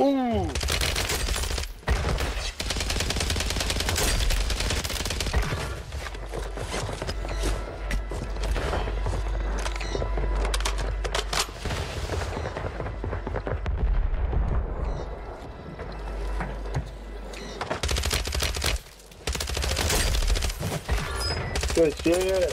Ooh. Good shit.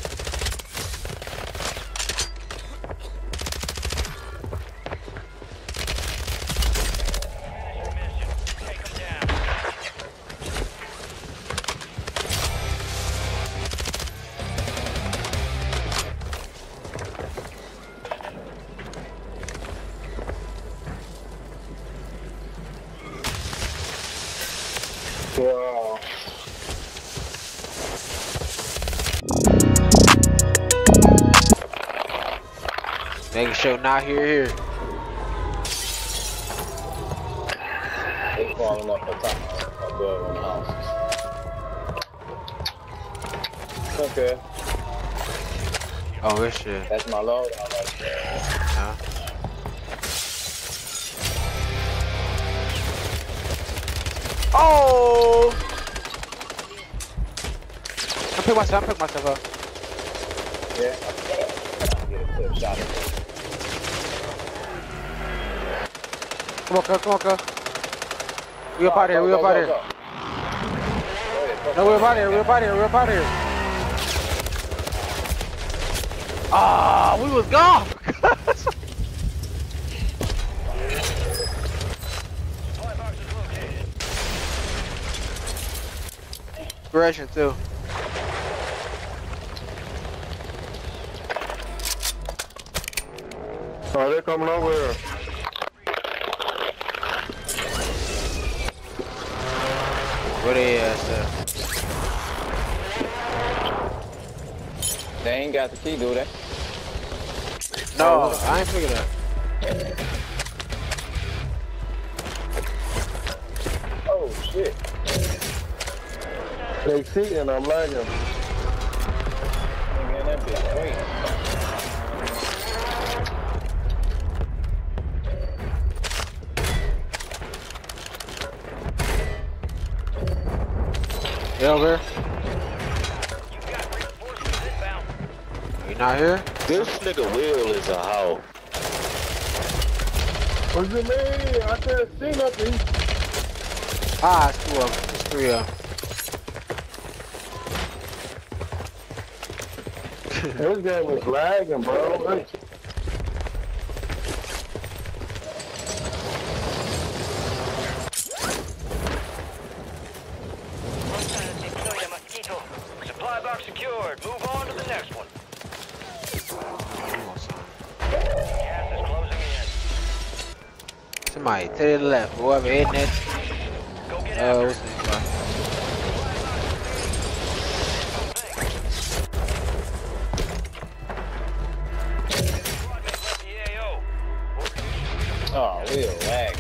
Wow. Making sure not here. They falling off the top of the houses. Okay. Oh, this shit. That's my load out right there. Yeah. Oh! I pick myself up. Yeah. Get a clear shot of it. Come on, cuz. We up out here. Go. No, we up out here. Ah, we was gone. Correction too. Oh, they're coming over here. Where they at? They ain't got the key, do they? No, I ain't figured that. Oh, shit. They see and I'm lagging. Man, that bitch great. You over here? You not here? This nigga Will is a hoe. What you mean? I can't see nothing. Ah, it's 2 of them. It's 3 of them. This game was lagging, bro. Supply box secured. Move on to the next one. Gas is closing in. Somebody to the left. Whoever hitting it. Go get after What's it. his name? Squad mates left the AO. Oh, we are lagging.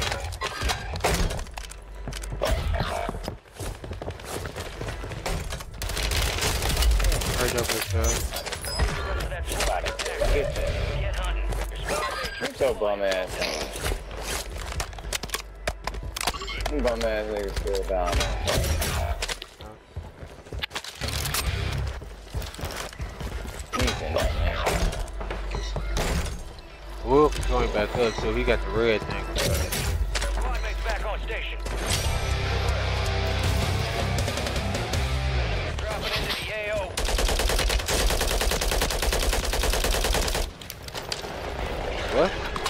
Right up with Get hunting. your bum ass. Them bum ass niggas still down there. Wolf going back up, so he got the red thing. Squad mates back on station. Dropping into the AO. What?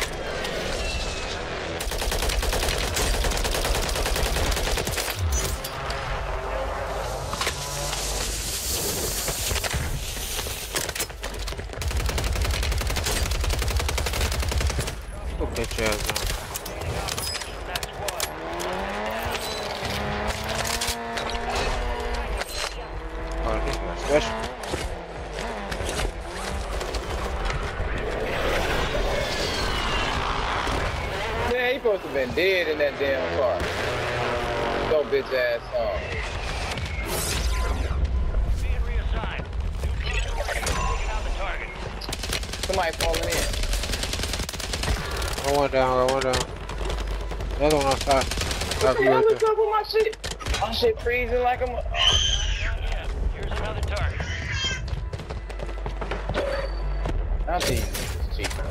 Go bitch ass on. That squad. Oh, this got special. Yeah, he supposed to have been dead in that damn car. Go bitch ass on. Being reassigned. Taking out the target. Somebody falling in. One down. The other one outside. What the hell is up with my shit? My shit freezing like I'm. Yeah, here's another target. Not these niggas cheating.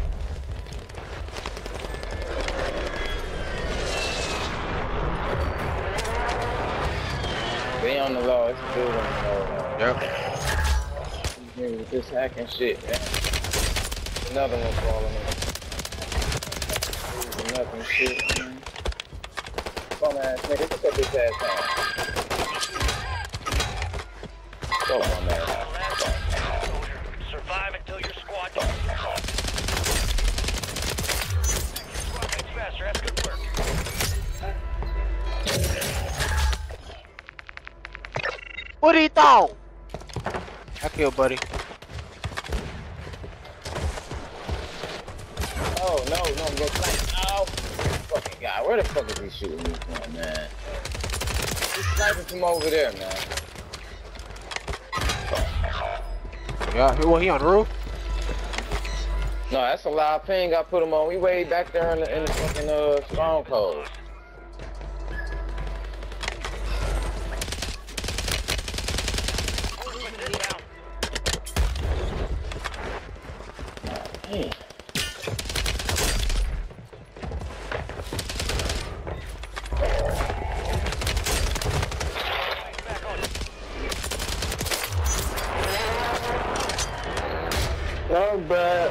They on the low, it's still on the low. Yep. These niggas with this hacking shit, man. Another one falling in. Nothing shit, man. Bum ass nigga, what's up this ass down? Go on, man. Survive until your squad does. Thanks, Master. That's good work. What he thought? I killed buddy. Oh, no, go snipe. Oh, fucking guy. Where the fuck is he shooting me from, man? He's sniping from over there, man. Yeah, well, he on the roof? No, that's a loud ping I put him on. We way back there in the fucking stronghold. Hey. I'm back.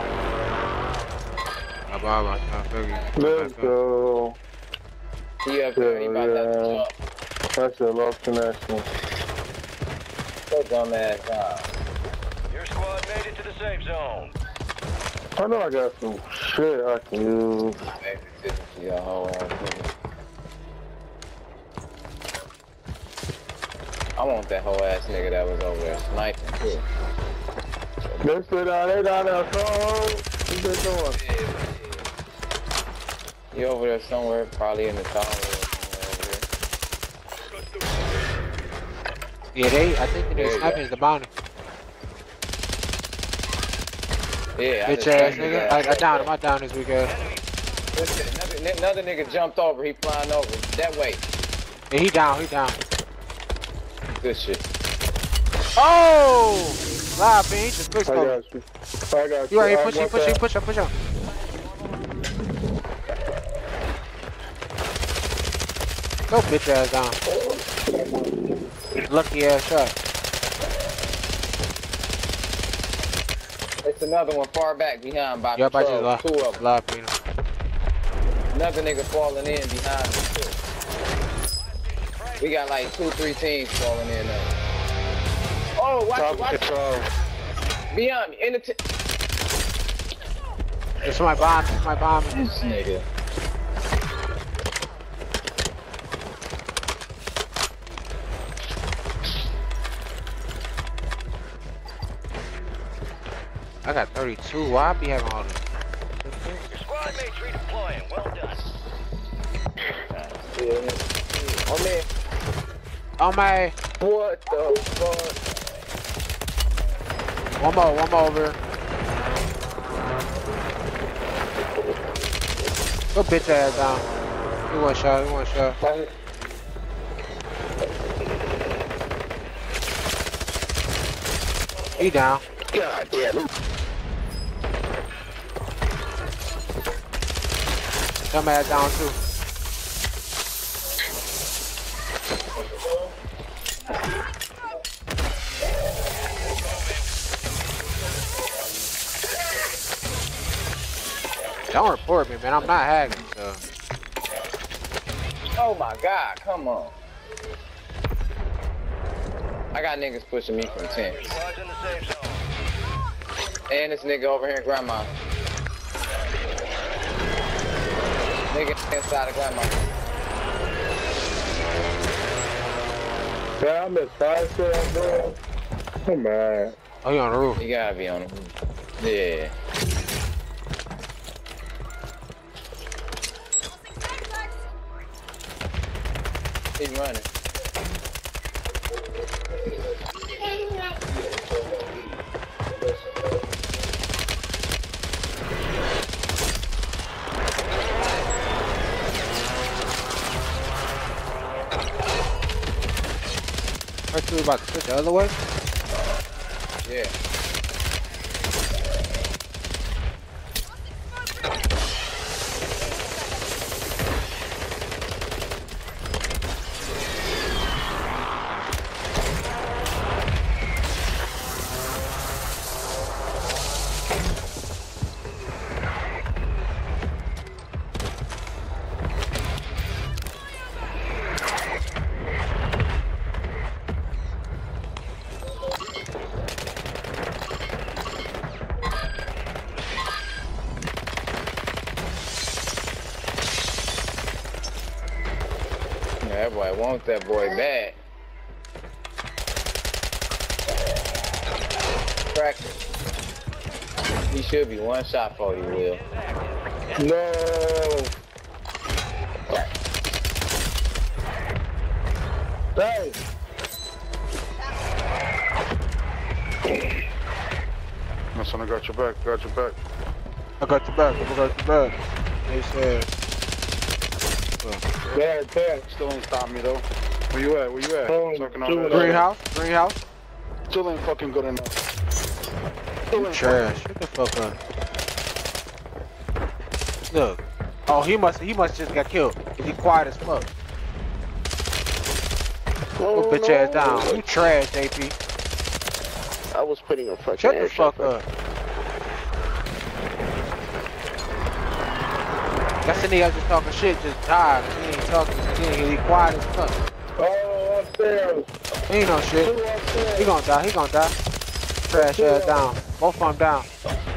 I'm figure. Let's go. He up there, he about to jump. That's a lost connection. So dumb ass guy. Your squad made it to the safe zone. I know I got some shit I can use. Baby, sit to your whole ass nigga. I want that whole ass nigga that was over there sniping too. They down there, so what they doing? You over there somewhere, probably in the tower or somewhere Yeah, I think There they're you sniping go. is the bounty. over there. Yeah, Bitch ass nigga. I downed him, I downed his weak ass. Listen, another nigga jumped over, he flying over. That way. Yeah, he down. Good shit. Oh! Live, man, he just quick I scope. got you. You right here, I push want that. him. Go bitch ass down. Lucky ass shot. It's another one far back behind by Yup, I just control. Two of them. live, Peter. Another nigga falling in behind me too. We got like 2-3 teams falling in now. Oh, watch it. Beyond me, in the It's my bomb, This nigga. I got 32. Why I be having all this? Your squad mates redeploying. Well done. Oh man, Oh my. what the fuck? One more over. Go bitch ass down. You one shot. He down. God damn it. Dumbass down too. Don't report me, man. I'm not hacking, so. Oh my god, come on. I got niggas pushing me from 10. Squad's in the safe zone. And this nigga over here in grandma. Nigga inside of grandma. Damn, it's 5 shit, bro. Come on. Oh, you on the roof. You gotta be on the roof. Yeah. He's running. we about to switch the other way? Yeah. That boy wants that boy bad. Crack it. He should be one shot for you, Will. No. Hey. My son, I got your back, got your back. I got your back, I got your back. They said. Bad. Still ain't stop me though. Where you at? Where you at? Sucking on that. Greenhouse? Greenhouse? Still ain't fucking good enough. Still ain't Trash. Shut the fuck up. Look. Oh, he must just got killed. He quiet as fuck. Go bitch ass down. You trash, JP. I was putting a fucking Shut the fuck up. That's the nigga just talking shit, just died. He ain't talking, he quiet as fuck. Oh, upstairs. He ain't no shit. He gonna die, Trash ass down. Both of them down.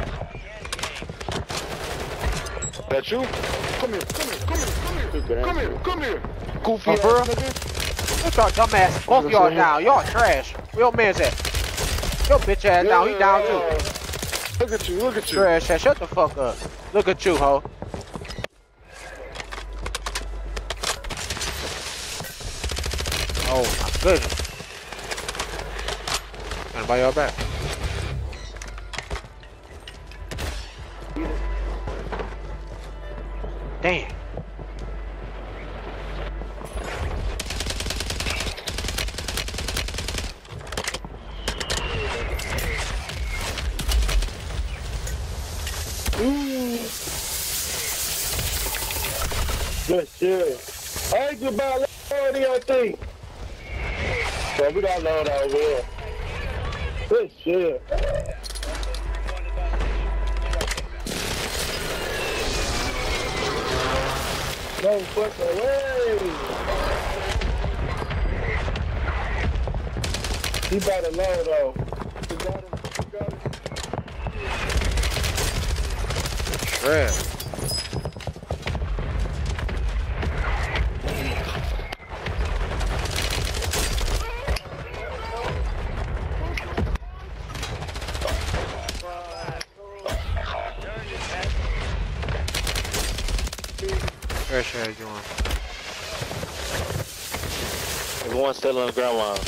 that you? Come here. Come here. Goofy Oh, ass for real? nigga. What's y'all dumbass? Both of y'all down. Y'all trash. Where your man's at? Your bitch ass down. He down too. Look at you. Trash ass. Shut the fuck up. Look at you, ho. Oh my goodness. Gonna buy y'all back. Damn. Good shit. Hey, goodbye. What do y'all think? Well, we don't know that will. Good shit. No fucking way. He better low though. He got him. Trash. Trash ass doing. Everyone's still on the ground line.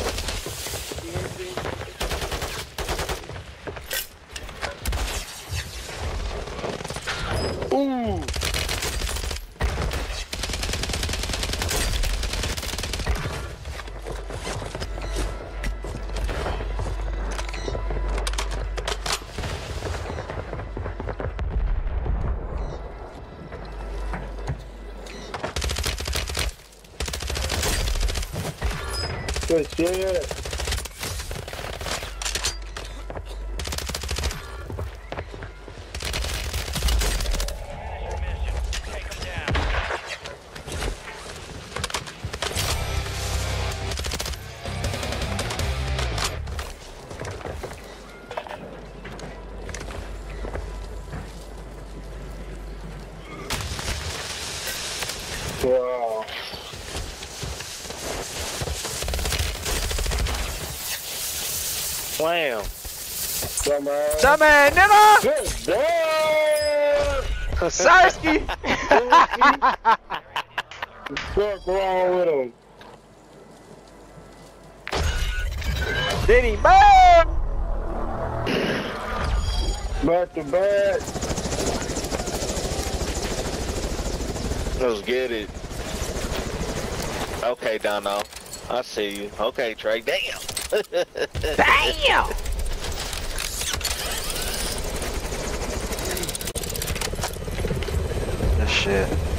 Ooh. Good shit. Wow. Wham. Dumbass nigga! Good damn! Sarsky! What's wrong with him? Did he move? Back to back. Let's get it. Okay, Dono. I see you. Okay, Trey. Damn. Damn! This shit.